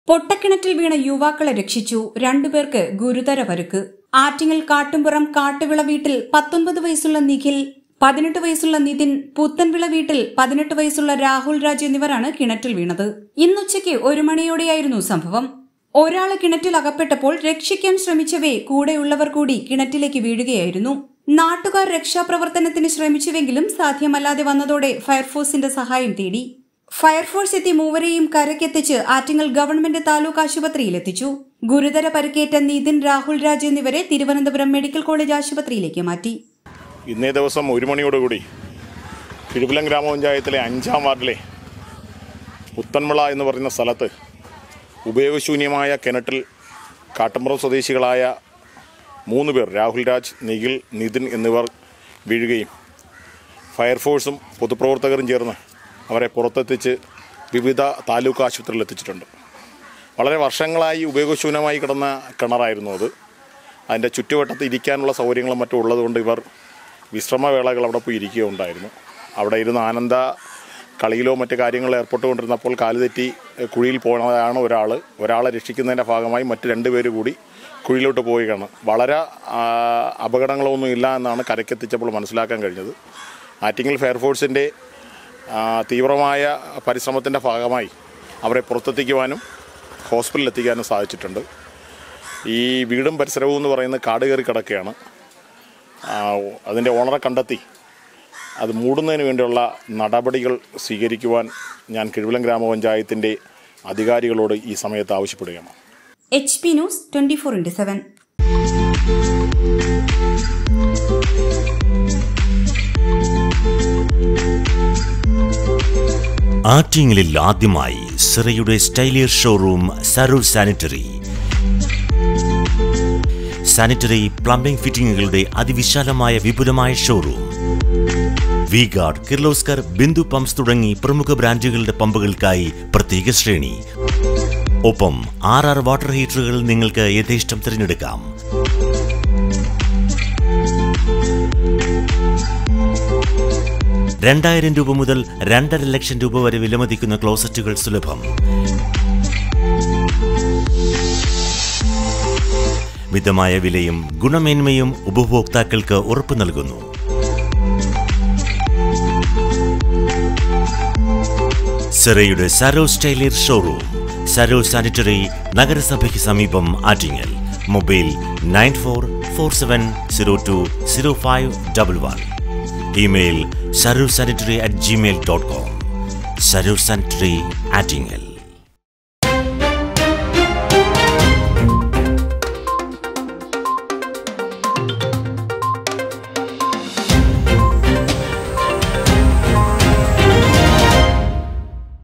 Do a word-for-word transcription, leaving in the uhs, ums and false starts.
പൊട്ടക്കിണറ്റിൽ വീണ യുവാക്കളെ രക്ഷിച്ചു. രണ്ടുപേർക്ക് ഗുരുതര പരുക്ക്. ആറ്റിങ്ങൽ കാട്ടുംപുറം കാട്ടുവിള വീട്ടിൽ പത്തൊൻപത് വയസ്സുള്ള നിഖിൽ, പതിനെട്ട് വയസ്സുള്ള നിതിൻ, പുത്തൻവിള വീട്ടിൽ പതിനെട്ട് വയസ്സുള്ള രാഹുൽ രാജ് എന്നിവരാണ് കിണറ്റിൽ വീണത്. ഇന്നുച്ചയ്ക്ക് ഒരു മണിയോടെയായിരുന്നു സംഭവം. ഒരാള് കിണറ്റിൽ അകപ്പെട്ടപ്പോൾ രക്ഷിക്കാൻ ശ്രമിച്ചവേ കൂടെയുള്ളവർ കൂടി കിണറ്റിലേക്ക് വീഴുകയായിരുന്നു. നാട്ടുകാർ രക്ഷാപ്രവർത്തനത്തിന് ശ്രമിച്ചുവെങ്കിലും സാധ്യമല്ലാതെ വന്നതോടെ ഫയർഫോഴ്സിന്റെ സഹായം തേടി. ഫയർഫോഴ്സ് എത്തി മൂവരെയും കരക്കെത്തിച്ച് ആറ്റിങ്ങൽ ഗവൺമെന്റ് താലൂക്ക് ആശുപത്രിയിൽ എത്തിച്ചു. ഗുരുതര പരിക്കേറ്റ നിതിൻ, രാഹുൽ രാജ് എന്നിവരെ തിരുവനന്തപുരം മെഡിക്കൽ കോളേജ് ആശുപത്രിയിലേക്ക് മാറ്റി. ഇന്നേ ദിവസം ഒരു മണിയോടുകൂടി കിഴുകുളം ഗ്രാമപഞ്ചായത്തിലെ അഞ്ചാം വാർഡിലെ പുത്തൻവിള എന്ന് പറയുന്ന സ്ഥലത്ത് ഉപയോഗശൂന്യമായ കിണറ്റിൽ കാട്ടുംപുറം സ്വദേശികളായ മൂന്ന് പേർ, രാഹുൽ രാജ്, നിഖിൽ, നിതിൻ എന്നിവർ വീഴുകയും ഫയർഫോഴ്സും പൊതുപ്രവർത്തകരും ചേർന്ന് അവരെ പുറത്തെത്തിച്ച് വിവിധ താലൂക്ക് ആശുപത്രിയിൽ എത്തിച്ചിട്ടുണ്ട്. വളരെ വർഷങ്ങളായി ഉപയോഗശൂന്യമായി കിടന്ന കിണറായിരുന്നു അത്. അതിൻ്റെ ചുറ്റുവട്ടത്ത് ഇരിക്കാനുള്ള സൗകര്യങ്ങളും മറ്റും ഉള്ളതുകൊണ്ട് ഇവർ വിശ്രമവേളകൾ അവിടെ പോയി ഇരിക്കുകയുണ്ടായിരുന്നു. അവിടെ ഇരുന്ന് ആനന്ദ കളിയിലോ മറ്റു കാര്യങ്ങളിൽ ഏർപ്പെട്ടുകൊണ്ടിരുന്നപ്പോൾ കാലുതെറ്റി കുഴിയിൽ പോണതാണ് ഒരാൾ. ഒരാളെ രക്ഷിക്കുന്നതിൻ്റെ ഭാഗമായി മറ്റ് രണ്ടുപേര് കൂടി കുഴിയിലോട്ട് പോവുകയാണ്. വളരെ അപകടങ്ങളൊന്നും ഇല്ല എന്നാണ് കരക്കെത്തിച്ചപ്പോൾ മനസ്സിലാക്കാൻ കഴിഞ്ഞത്. ആറ്റിങ്ങൽ ഫയർഫോഴ്സിൻ്റെ തീവ്രമായ പരിശ്രമത്തിൻ്റെ ഭാഗമായി അവരെ പുറത്തെത്തിക്കുവാനും ഹോസ്പിറ്റലിൽ എത്തിക്കാനും സാധിച്ചിട്ടുണ്ട്. ഈ വീടും പരിസരവും എന്ന് പറയുന്നത് കാട് കയറി കിടക്കുകയാണ്. അതിൻ്റെ ഓണറെ കണ്ടെത്തി അത് മൂടുന്നതിന് വേണ്ടിയുള്ള നടപടികൾ സ്വീകരിക്കുവാൻ ഞാൻ കിഴുകുളം ഗ്രാമപഞ്ചായത്തിൻ്റെ അധികാരികളോട് ഈ സമയത്ത് ആവശ്യപ്പെടുകയാണ്. H P news twenty four into seven. ആറ്റിങ്ങലിൽ ആദ്യമായി സിറയുടെ സ്റ്റൈലിയർ ഷോറൂം സരൂർ സാനിറ്ററി. സാനിറ്ററി പ്ലംബിംഗ് ഫിറ്റിംഗുകളുടെ അതിവിശാലമായ വിപുലമായ showroom. V guard, Kirloskar, Bindu pumps തുടങ്ങി പ്രമുഖ ബ്രാൻഡുകളുടെ പമ്പുകൾക്കായി പ്രത്യേക ശ്രേണി. ഒപ്പം ആർ ആർ വാട്ടർ ഹീറ്ററുകൾ നിങ്ങൾക്ക് യഥേഷ്ടം തിരഞ്ഞെടുക്കാം. രണ്ടായിരം രൂപ മുതൽ രണ്ടര ലക്ഷം രൂപ വരെ വിലമതിക്കുന്ന ക്ലോസറ്റുകൾ സുലഭം. മിതമായ വിലയും ഗുണമേന്മയും ഉപഭോക്താക്കൾക്ക് ഉറപ്പു നൽകുന്നു. സിറയുടെ സരോ സ്റ്റൈലിയർ ഷോറൂം, സരോ സാനിറ്ററി, നഗരസഭയ്ക്ക് സമീപം, Attingal. Mobile nine four four seven zero two zero five double one. Email Saro sanitary at Gmail dot com. Saro sanitary, Attingal.